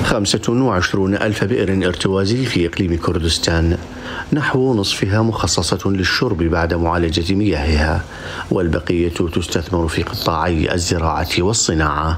25,000 بئر ارتوازي في إقليم كردستان، نحو نصفها مخصصة للشرب بعد معالجة مياهها، والبقية تستثمر في قطاعي الزراعة والصناعة.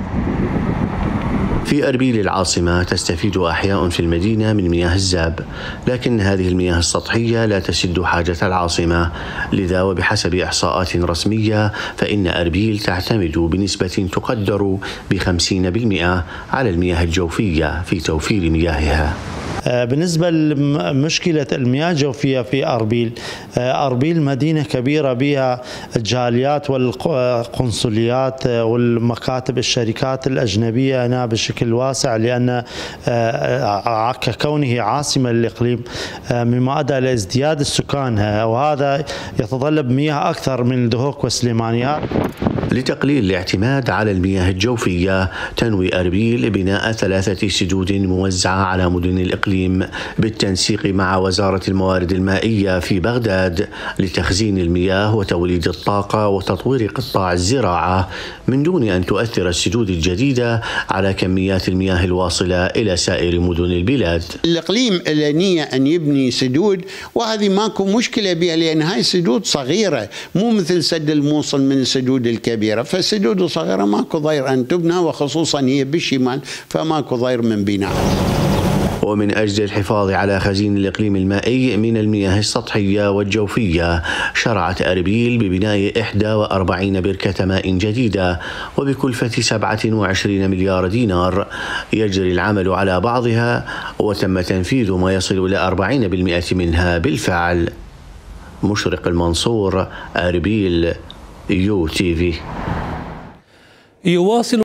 في أربيل العاصمة تستفيد أحياء في المدينة من مياه الزاب، لكن هذه المياه السطحية لا تسد حاجة العاصمة، لذا وبحسب إحصاءات رسمية فإن أربيل تعتمد بنسبة تقدر ب50% على المياه الجوفية في توفير مياهها. بالنسبة لمشكلة المياه الجوفية في أربيل مدينة كبيرة بها الجاليات والقنصليات والمكاتب الشركات الأجنبية هنا بشكل واسع، لأن ككونه عاصمة للإقليم مما أدى لازدياد السكان، وهذا يتطلب مياه أكثر من الدهوك والسليمانيات. لتقليل الاعتماد على المياه الجوفية تنوي أربيل بناء 3 سدود موزعة على مدن الإقليم بالتنسيق مع وزارة الموارد المائية في بغداد لتخزين المياه وتوليد الطاقة وتطوير قطاع الزراعة، من دون أن تؤثر السدود الجديدة على كميات المياه الواصلة إلى سائر مدن البلاد. الإقليم له نية أن يبني سدود، وهذه ماكو مشكلة بها، لأن هاي سدود صغيرة مو مثل سد الموصل من السدود الكبيرة، فالسدود الصغيرة ماكو ضير أن تبنى، وخصوصا هي بالشمال فماكو ضير من بنائها. ومن أجل الحفاظ على خزين الإقليم المائي من المياه السطحية والجوفية، شرعت أربيل ببناء 41 بركة ماء جديدة وبكلفة 27 مليار دينار، يجري العمل على بعضها وتم تنفيذ ما يصل إلى 40% منها بالفعل. مشرق المنصور، أربيل، UTV. يواصل